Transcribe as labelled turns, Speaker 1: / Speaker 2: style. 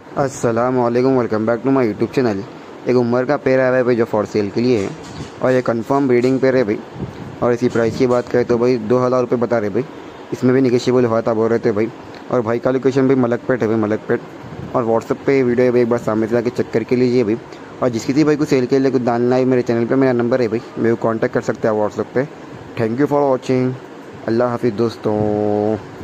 Speaker 1: अस्सलामुअलैकुम, welcome back to my YouTube channel. एक उमर का पेयर आया है भाई जो फॉर सेल के लिए है और ये कंफर्म ब्रीडिंग पेयर है भाई। और इसी प्राइस की बात करें तो भाई 2000 रुपये बता रहे भाई। इसमें भी निगेशियबल हुआ था बोल रहे थे भाई। और भाई का लोकेशन भाई मलकपेट है भाई, मलकपेट। और व्हाट्सअप पे वीडियो है भाई, एक बार सामने से जाके चेक करके लीजिए भाई। और जिस किसी भाई को सेल के लिए कुछ डालना है, मेरे चैनल पर मेरा नंबर है भाई, मेरे को कॉन्टैक्ट कर सकते हैं व्हाट्सअप पर। Thank you for watching. अल्लाह हाफिज़ दोस्तों।